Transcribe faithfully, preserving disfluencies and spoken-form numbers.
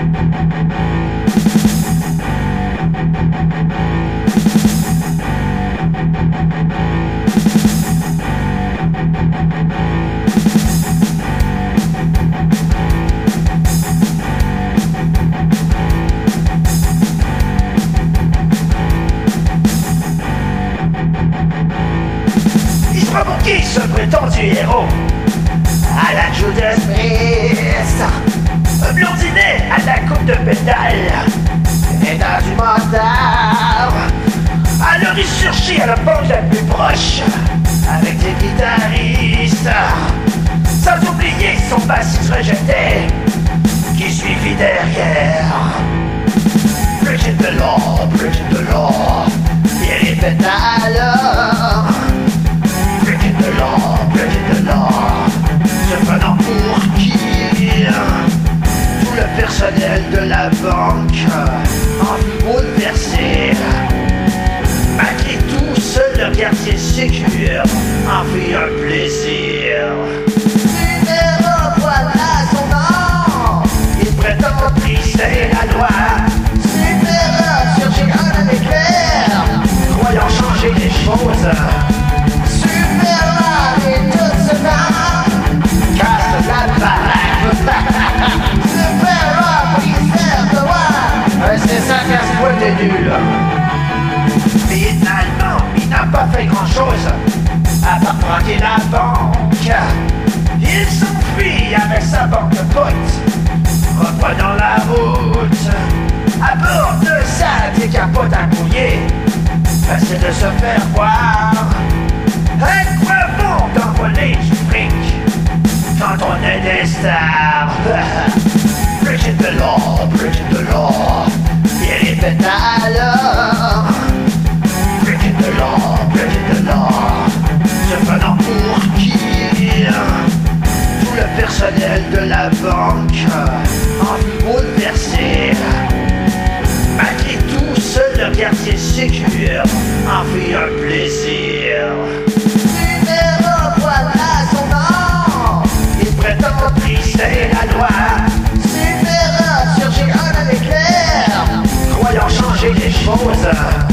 Qui se prétendu héros à la Judas Priest, blondinet à la coupe de pétale et dans du motard. Alors il surgit à la banque la plus proche avec des guitaristes, sans oublier son bassiste rejeté qui suivit derrière. Bridget de l'or, Bridget de l'or, il répète alors. De l'or, de l'or, se prenant pour qui? Tout le personnel de la banque en bouleversé. Malgré tout, seul le quartier sécure en fit un plaisir. Numéro voilà son nom, il prétend briser la loi. Numéro surgit un avec l'air, croyant changer les choses. C'est ça casse-toi des nuls. Finalement, il n'a pas fait grand chose à part braquer la banque. Il s'enfuit avec sa banque de potes, reprenant la route. À bord de sa décapote à mouiller, c'est de se faire voir. À quoi bon d'envoler du fric quand on est des stars? Bridget de l'or, Bridget de l'or, il répète alors. Bridget de l'or, Bridget de l'or, se prenant pour qui? Tout le personnel de la banque en bouleversé. Malgré tout, seul le quartier sécure en fit un plaisir. Numéro voilà son nom, il prétend briser la loi. Surgit un avec l'air, croyant changer les choses.